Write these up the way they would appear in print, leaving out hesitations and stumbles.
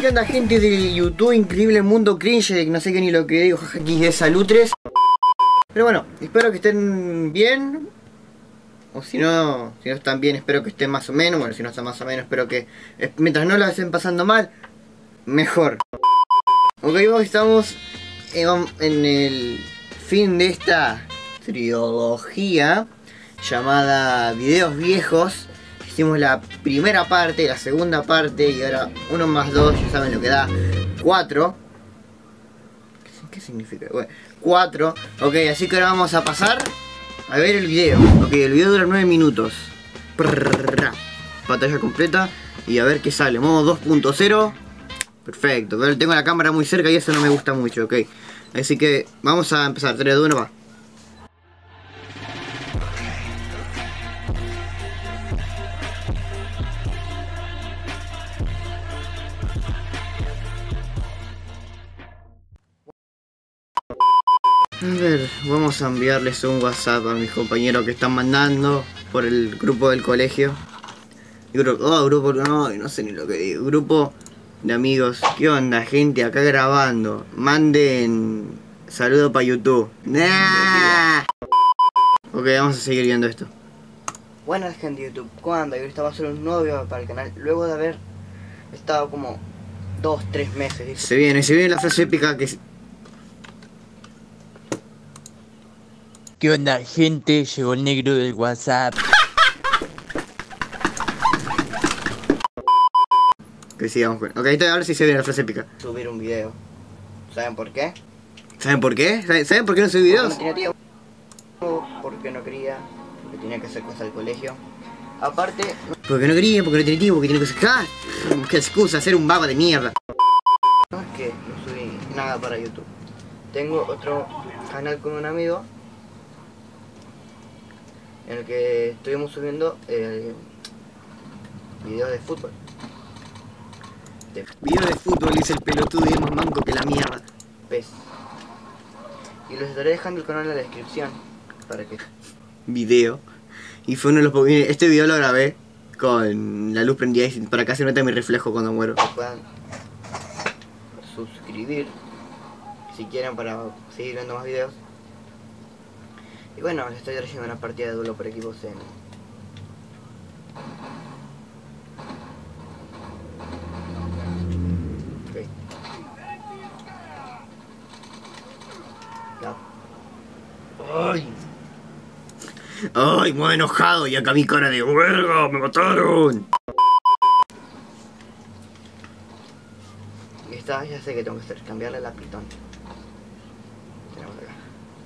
¿Qué onda, gente de YouTube? Increíble mundo cringe, no sé qué ni lo que digo, jaja, aquí de salutres. Pero bueno, espero que estén bien. O si no están bien, espero que estén más o menos. Bueno, si no están más o menos, espero que mientras no la estén pasando mal, mejor. Ok, hoy estamos en el fin de esta trilogía llamada Videos Viejos. Hicimos la primera parte, la segunda parte y ahora 1 más 2, ya saben lo que da, 4. ¿Qué significa? Bueno, 4. Ok, así que ahora vamos a pasar a ver el video. Ok, el video dura 9 minutos. Pantalla completa y a ver qué sale. Modo 2.0. Perfecto, pero tengo la cámara muy cerca y eso no me gusta mucho, ok. Así que vamos a empezar. 3, 2, 1, va. A ver, vamos a enviarles un WhatsApp a mis compañeros que están mandando por el grupo del colegio. Grupo, no sé ni lo que digo. Grupo de amigos. ¿Qué onda, gente? Acá grabando. Manden saludo para YouTube. ¡Nah! Ok, vamos a seguir viendo esto. Buenas, gente de YouTube. ¿Cuándo? Yo estaba solo un nuevo video para el canal. Luego de haber estado como 2-3 meses. ¿Dice? Se viene la frase épica que... ¿Qué onda, gente? Llegó el negro del WhatsApp. Que sigamos con... Ok, ahora sí se viene la frase épica. Subir un video. ¿Saben por qué? ¿Saben por qué? ¿Saben por qué no subí videos? Porque no tenía tiempo, porque no quería, porque tenía que hacer cosas al colegio. Aparte... Porque no quería, porque no tenía tiempo, porque tenía que sacar. ¿Qué excusa? Hacer un vago de mierda. No es que no subí nada para YouTube. Tengo otro canal con un amigo en el que estuvimos subiendo videos de fútbol. Video de fútbol, dice el pelotudo, y es más manco que la mierda. ¿Ves? Y les estaré dejando el canal en la descripción para que... Video. Y fue uno de los... Este video lo grabé con la luz prendida y para que se nota mi reflejo cuando muero. Que puedan suscribir si quieren para seguir viendo más videos. Y bueno, les estoy trayendo una partida de duelo por equipos en... Ok. Ya. ¡Ay! ¡Ay, muy enojado! Y acá mi cara de huelga, ¡me mataron! Y esta ya sé que tengo que hacer, cambiarle la pitón. Tenemos acá.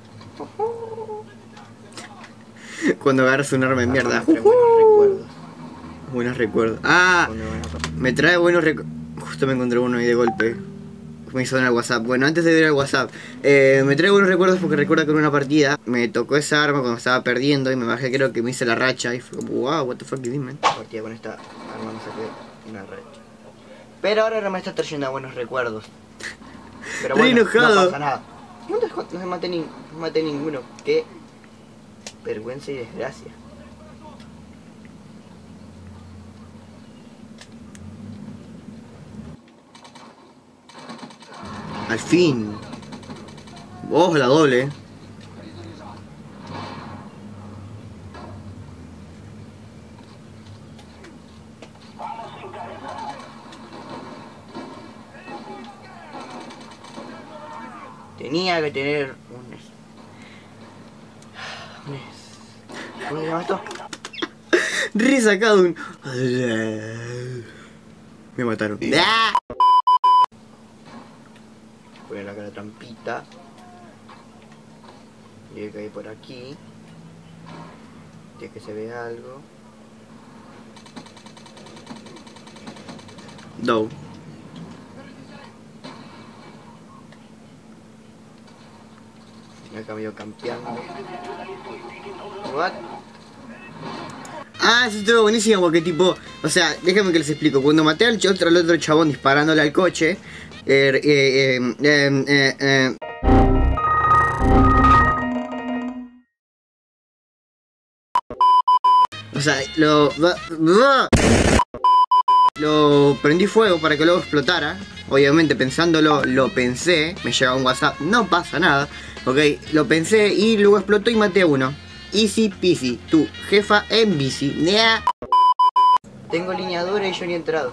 Cuando agarras un arma de mierda. Buenos recuerdos. Buenos recuerdos. Ah, me trae buenos recuerdos. Justo me encontré uno ahí de golpe. Me hizo en el WhatsApp. Bueno, antes de ir al WhatsApp, me trae buenos recuerdos porque recuerdo que en una partida me tocó esa arma cuando estaba perdiendo y me bajé, creo que me hice la racha y fue como, wow, what the fuck is this, man. Partida con esta arma me saqué una racha. Pero ahora me está trayendo buenos recuerdos. Pero bueno, no pasa nada. No se maté ninguno. Qué vergüenza y desgracia. Al fin. Oh, la doble. Tenía que tener ¿cómo se llama esto? Resacado un... Me mataron. Poner acá la trampita. Tiene que ir por aquí. Tiene que se vea algo. No. Acá medio campeando. What? Ah, eso estuvo buenísimo porque tipo... O sea, déjenme que les explico. Cuando maté al otro chabón disparándole al coche... O sea, Lo prendí fuego para que luego explotara. Obviamente pensándolo, lo pensé. Me llega un WhatsApp, no pasa nada. Ok, lo pensé y luego explotó y maté a uno. Easy peasy, tu jefa en bici. Nea. Tengo línea dura y yo ni he entrado.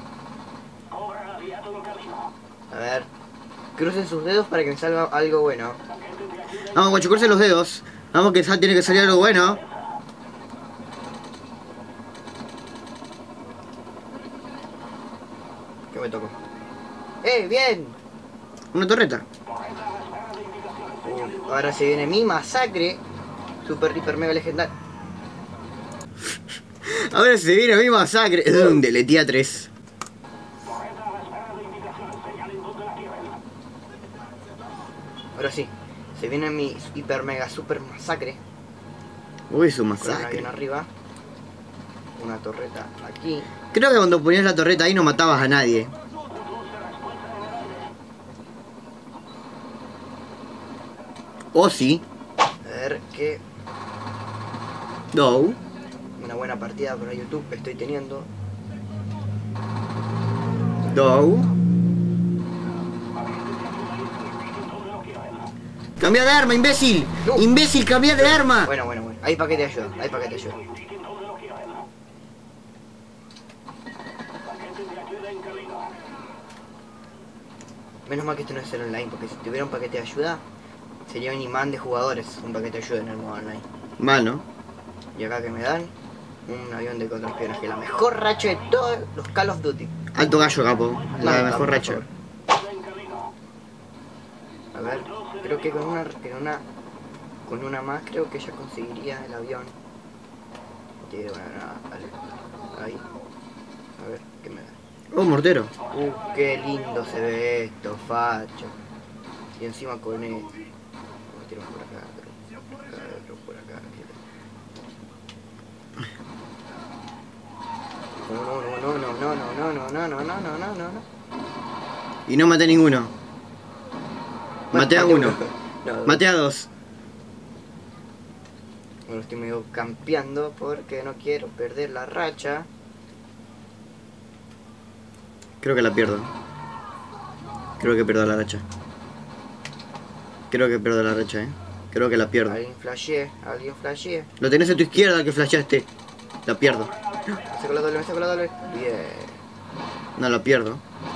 A ver. Crucen sus dedos para que me salga algo bueno. Vamos, guacho, crucen los dedos. Vamos, que tiene que salir algo bueno. ¿Qué me tocó? ¡Bien! Una torreta. Ahora se viene mi masacre. Super, hiper, mega legendario. Ahora se viene mi masacre. Deletea 3. Ahora sí. Se viene mi hiper, mega, super masacre. Uy, es un masacre. Con un avión arriba. Una torreta aquí. Creo que cuando ponías la torreta ahí no matabas a nadie. ¿O sí? A ver qué... No. Una buena partida para YouTube estoy teniendo. No. ¡Cambia de arma, imbécil! No. ¡Imbécil, cambia de arma! Bueno. Ahí para que te ayuda, Menos mal que esto no es el online, porque si tuviera un paquete de ayuda, sería un imán de jugadores, un paquete de ayuda en el modo online. Mano. Y acá que me dan un avión de contraespionaje, la mejor racha de todos los Call of Duty. Alto gallo, capo. La mejor racha. A ver, creo que con una más creo que ya conseguiría el avión. Bueno, nada, vale. Ahí. A ver, ¿qué me da? Oh, mortero. Qué lindo se ve esto, facho. Y encima con esto. Vamos a tirar por acá, por acá. No. Y no maté a ninguno. Maté a uno. Maté a dos. Bueno, estoy medio campeando porque no quiero perder la racha. Creo que la pierdo. Creo que pierdo la racha. Creo que la pierdo. Alguien flashee. Lo tenés a tu izquierda que flasheaste. La pierdo. Me saco la doble. Bien. No, la pierdo.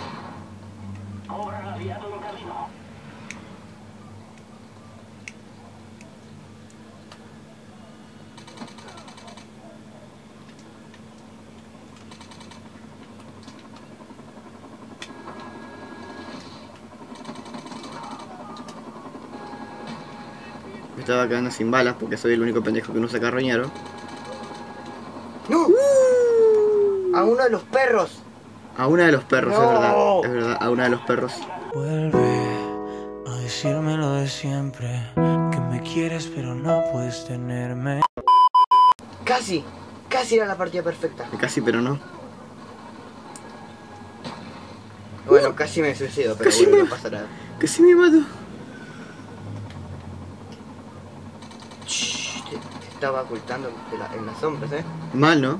Me estaba quedando sin balas porque soy el único pendejo que no usa carroñero. ¡No! ¡A uno de los perros! A una de los perros, no. Es verdad, a una de los perros. Vuelve a decirme lo de siempre, que me quieres pero no puedes tenerme. Casi era la partida perfecta. Casi, pero no. Bueno, casi me suicido, pero bueno, no pasa nada. Casi me mato. Te estaba ocultando en las sombras, Mal, ¿no?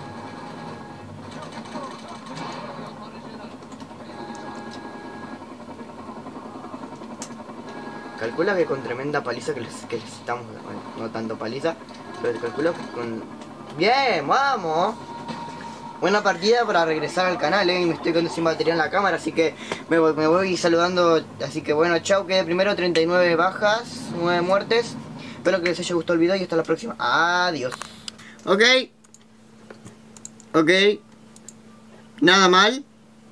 Calcula que con tremenda paliza que les estamos... Bueno, no tanto paliza, pero calculo que con... ¡Bien! ¡Vamos! Buena partida para regresar al canal, Me estoy quedando sin batería en la cámara, así que me voy saludando. Así que bueno, chao, quedé primero, 39 bajas, 9 muertes. Espero que les haya gustado el video y hasta la próxima. Adiós. Ok. Nada mal.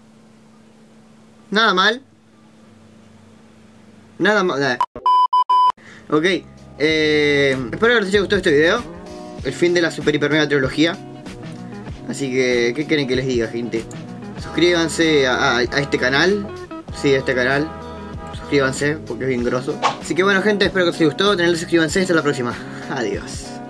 Ok. Espero que les haya gustado este video. El fin de la super hiper mega trilogía. Así que, ¿qué quieren que les diga, gente? Suscríbanse a este canal. Sí, a este canal. Suscríbanse porque es bien grosso. Así que bueno, gente, espero que les haya gustado. Suscríbanse, hasta la próxima. Adiós.